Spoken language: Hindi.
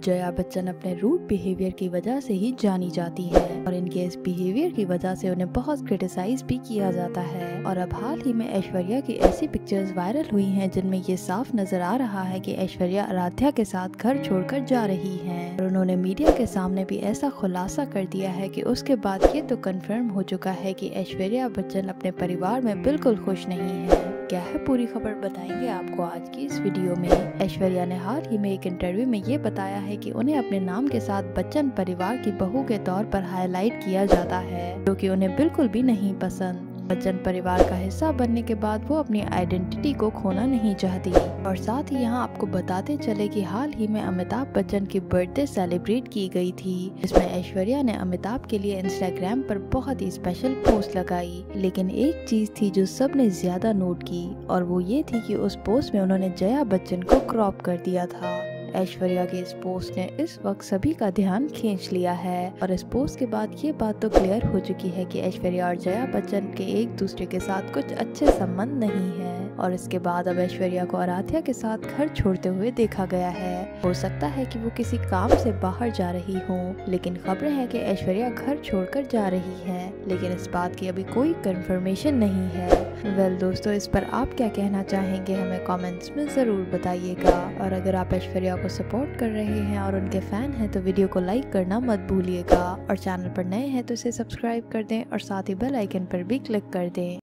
जया बच्चन अपने रूड बिहेवियर की वजह से ही जानी जाती है और इनके इस बिहेवियर की वजह से उन्हें बहुत क्रिटिसाइज भी किया जाता है। और अब हाल ही में ऐश्वर्या की ऐसी पिक्चर्स वायरल हुई हैं जिनमें ये साफ नजर आ रहा है कि ऐश्वर्या आराध्या के साथ घर छोड़कर जा रही हैं और उन्होंने मीडिया के सामने भी ऐसा खुलासा कर दिया है कि उसके बाद ये तो कंफर्म हो चुका है कि ऐश्वर्या बच्चन अपने परिवार में बिल्कुल खुश नहीं है। क्या है पूरी खबर बताएंगे आपको आज की इस वीडियो में। ऐश्वर्या ने हाल ही में एक इंटरव्यू में ये बताया है कि उन्हें अपने नाम के साथ बच्चन परिवार की बहू के तौर पर हाईलाइट किया जाता है, जो कि उन्हें बिल्कुल भी नहीं पसंद। बच्चन परिवार का हिस्सा बनने के बाद वो अपनी आइडेंटिटी को खोना नहीं चाहती। और साथ ही यहाँ आपको बताते चले कि हाल ही में अमिताभ बच्चन की बर्थडे सेलिब्रेट की गई थी, जिसमें ऐश्वर्या ने अमिताभ के लिए इंस्टाग्राम पर बहुत ही स्पेशल पोस्ट लगाई। लेकिन एक चीज थी जो सबने ज्यादा नोट की और वो ये थी कि उस पोस्ट में उन्होंने जया बच्चन को क्रॉप कर दिया था। ऐश्वर्या के इस पोस्ट ने इस वक्त सभी का ध्यान खींच लिया है और इस पोस्ट के बाद ये बात तो क्लियर हो चुकी है कि ऐश्वर्या और जया बच्चन के एक दूसरे के साथ कुछ अच्छे संबंध नहीं है। और इसके बाद अब ऐश्वर्या को आराध्या के साथ घर छोड़ते हुए देखा गया है। हो सकता है कि वो किसी काम से बाहर जा रही हो, लेकिन खबरें हैं कि ऐश्वर्या घर छोड़कर जा रही है, लेकिन इस बात की अभी कोई कंफर्मेशन नहीं है। वेल दोस्तों, इस पर आप क्या कहना चाहेंगे हमें कमेंट्स में ज़रूर बताइएगा। और अगर आप ऐश्वर्या को सपोर्ट कर रहे हैं और उनके फैन हैं तो वीडियो को लाइक करना मत भूलिएगा और चैनल पर नए हैं तो इसे सब्सक्राइब कर दें और साथ ही बेल आइकन पर भी क्लिक कर दें।